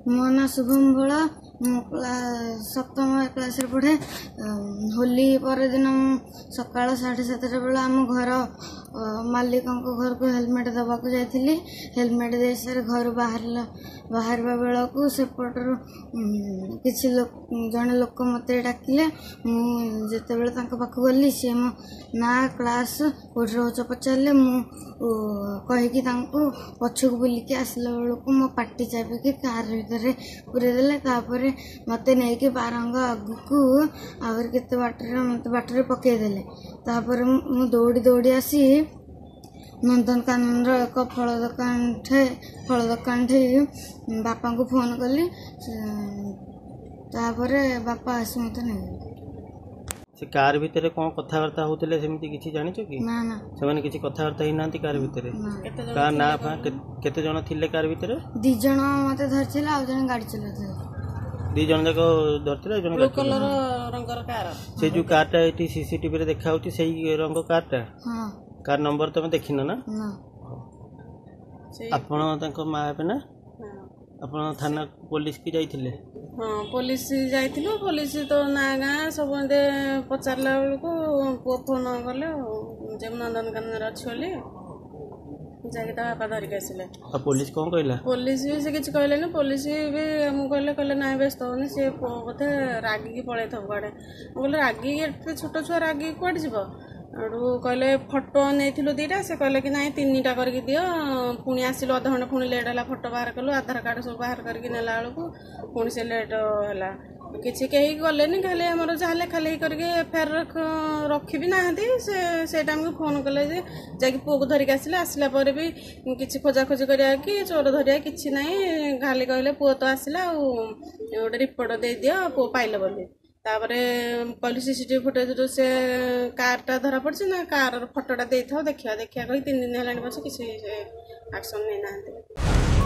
मो ना शुभम भोला सप्तम क्लास पढ़े। होली पर दिन सका 7:30 बेला आम घर मालिक घर को हेलमेट दबाक जाइली। हेलमेट दे सारे घर बाहर बेला को सेपटर किसी जड़े लोक मत डाकिले। मुझे पाख गली सी मो ना क्लास कौट रोच पचारे मुझे पछक बुलिकी आसला बेलू मो पार्टी चापिकी कार भर पूरे देले। मत नहीं बारंग आगू आते बाटर पकईदे। मु दौड़ी दौड़ी आसी नंदनकानन एक फल दुकान ठे बापा को फोन कली। बापा आसी मत नहीं से कार भितर कौन कथबार्ता होते सेमती किसी जान कि ना ना से किसी कथबार्ता ही ना कार भितर कार ना केते जन थिले कार भितर 2 जन मत धरते आ जन गाड़ी चलाते 2 जन जाक धरते ब्लू कलर रंगर कार से जो कारटा ये सीसीटीवी रे देखा होती सही रंग कारटा हाँ कार नंबर तुम देखिन ना आपण माँ पे ना ଆପଣ थाना पुलिस की जाइथिले? हाँ पुलिस जाइथिलु। पुलिस तो ना गाँ सब पचारला बेलू पुओ फोन कले जब नंदनकानन अच्छी बोली जाकि बापा धरिक आसिले। पुलिस कौन कहला? पुलिस भी से किसी कहले पुलिस भी मुझे कहले ना व्यस्त होनी सी बोधे रागिकी पलि कड़े बोले रागिकी छोट छुआ रागिकी कड़े जीव आड़ू कहले फोटो नहीं 2टा से कहले कि नाई 3टा करके दियो। पुणी आसिलु अध घंटे पुणी लेट है फोटो बाहर कलु आधार कार्ड सब बाहर करके नेला बेलू पुणी से लेट है किसी कहीं गले खाली आम जहाँ लेखा लेखी करके एफआईआर रखी भी ना से टाइम को फोन कले जा पुओ को धरिक आसला पर भी किसी खोजाखोजी करा कि चोर धरिया कि ना खाली कहले पुओ तो आसला गोटे रिपोर्ट दे दियो पुओ पाइल बोली। तापरे कहली सीसीटीवी फुटेज से कारटा धरा पड़ी ना कार फोटोटा दे था देखा कही 3 दिन है बस किसी एक्शन नहीं ना।